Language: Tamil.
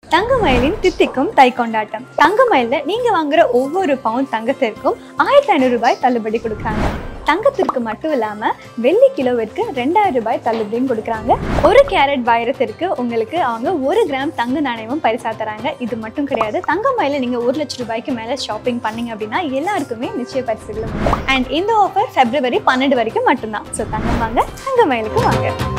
தங்கமயிலின் தித்திக்கும் தை கொண்டாட்டம். தங்கமயில நீங்க வாங்குற ஒவ்வொரு பவுண்ட் தங்கத்திற்கும் 1500 ரூபாய் தள்ளுபடி கொடுக்குறாங்க. தங்கத்திற்கு மட்டும் இல்லாம வெள்ளி கிலோவிற்கு 2000 ரூபாய் தள்ளுபடியும் கொடுக்குறாங்க. 1 கேரட் வைரத்திற்கு உங்களுக்கு அவங்க 1 கிராம் தங்க நாணயமும் பரிசா தராங்க. இது மட்டும் கிடையாது, தங்கமயில நீங்க 1 லட்சம் ரூபாய்க்கு மேல ஷாப்பிங் பண்ணீங்க அப்படின்னா எல்லாருக்குமே நிச்சய பரிசுகளும். அண்ட் இந்த ஆஃபர் February 12 வரைக்கும் மட்டும்தான். ஸோ தங்கம் வாங்க, தங்கமயிலுக்கு வாங்க.